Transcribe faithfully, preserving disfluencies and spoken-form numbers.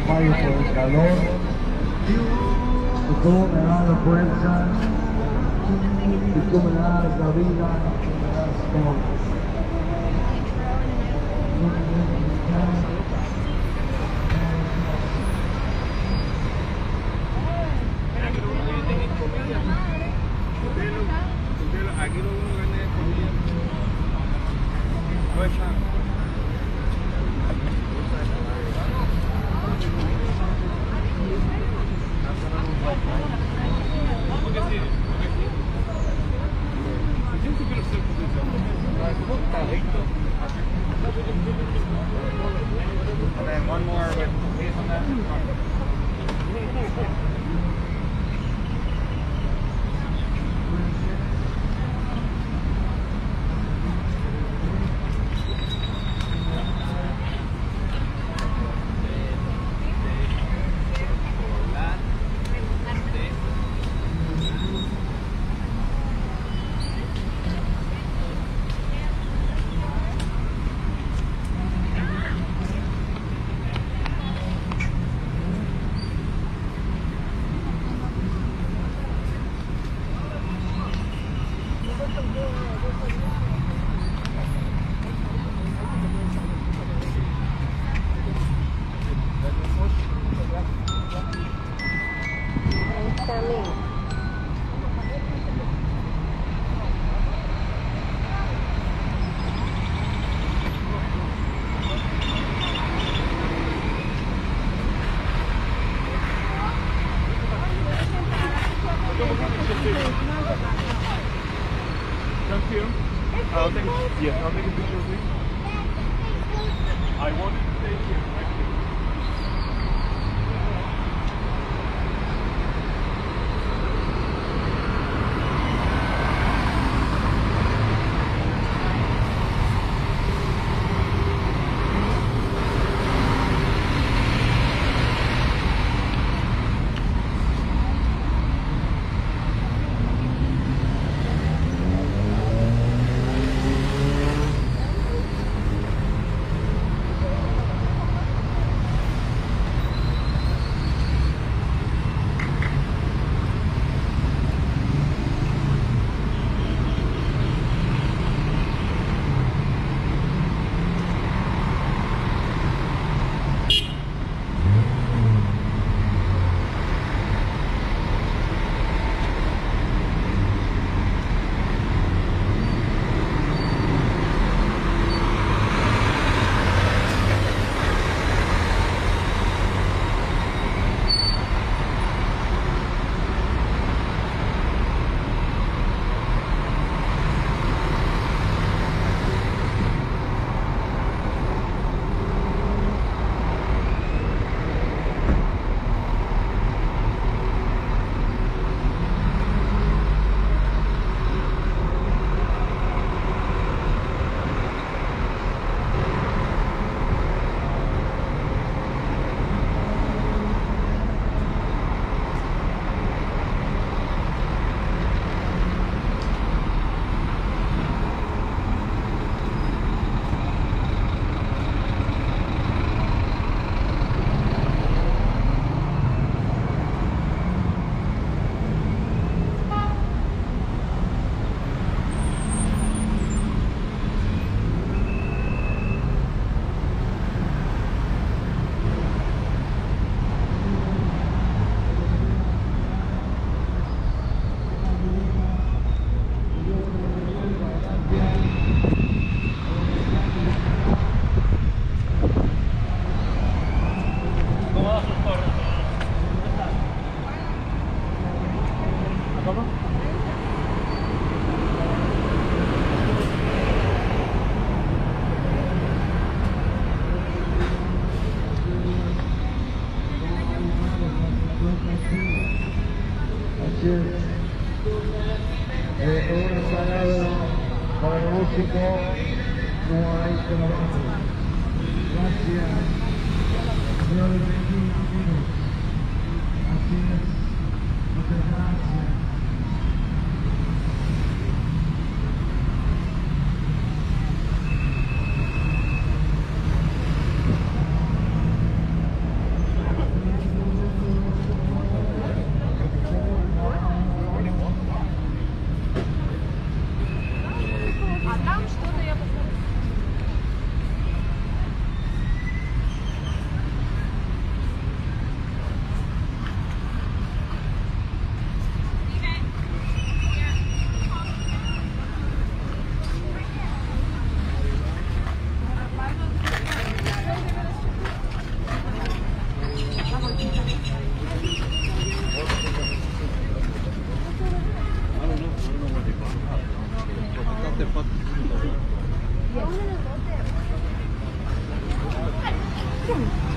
desmayo por el calor, que tú me das la fuerza, y tú me das la vida, y tú me das todo. Aquí lo uno vende comida. No es chance. And then one more with hazelnut. I'll take, yes, I'll take a picture of you. I wanted to stay here. músico no hay trabajo. Gracias, Dios les bendiga, amigos. Así es, muchas gracias. Yeah.